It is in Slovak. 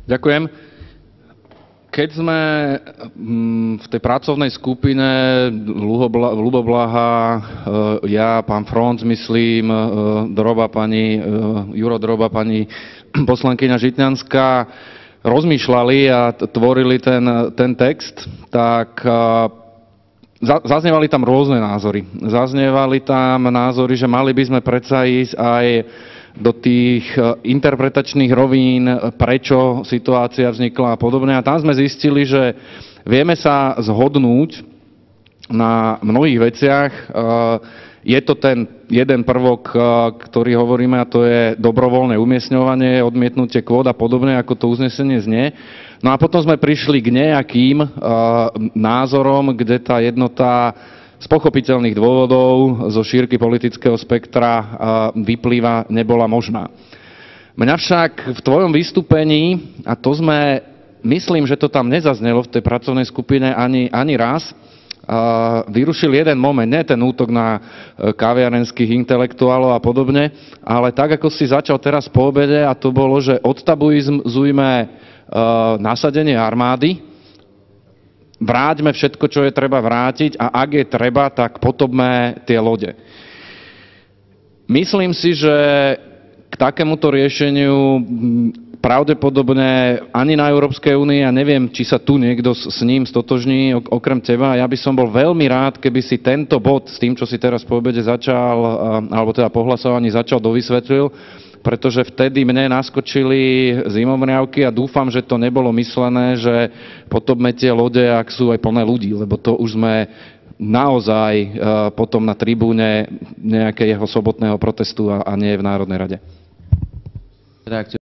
Ďakujem. Keď sme v tej pracovnej skupine Ľubo Blaha, ja, pán Fronc, myslím, Juro Droba, pani poslankyňa Žitňanská, rozmýšľali a tvorili ten text, tak zaznievali tam rôzne názory. Zaznievali tam názory, že mali by sme predsa ísť aj do tých interpretačných rovín, prečo situácia vznikla a podobne. A tam sme zistili, že vieme sa zhodnúť na mnohých veciach. Je to ten jeden prvok, ktorý hovoríme, a to je dobrovoľné umiestňovanie, odmietnutie kvót a podobne, ako to uznesenie znie. No a potom sme prišli k nejakým názorom, kde tá jednota z pochopiteľných dôvodov, zo šírky politického spektra vyplýva, nebola možná. Mňa však v tvojom vystúpení, a to sme, myslím, že to tam nezaznelo v tej pracovnej skupine ani raz, vyrušil jeden moment, nie ten útok na kaviarenských intelektuálov a podobne, ale tak, ako si začal teraz po obede, a to bolo, že odtabuizujme nasadenie armády, vráťme všetko, čo je treba vrátiť a ak je treba, tak potopme tie lode. Myslím si, že k takémuto riešeniu pravdepodobne ani na Európskej únii, a neviem, či sa tu niekto s ním stotožní, okrem teba. Ja by som bol veľmi rád, keby si tento bod s tým, čo si teraz po obede začal, alebo teda po hlasovaní začal, dovysvetlil, pretože vtedy mne naskočili zimomriavky a dúfam, že to nebolo myslené, že potopme tie lode, ak sú aj plné ľudí, lebo to už sme naozaj potom na tribúne nejakého sobotného protestu a nie v Národnej rade.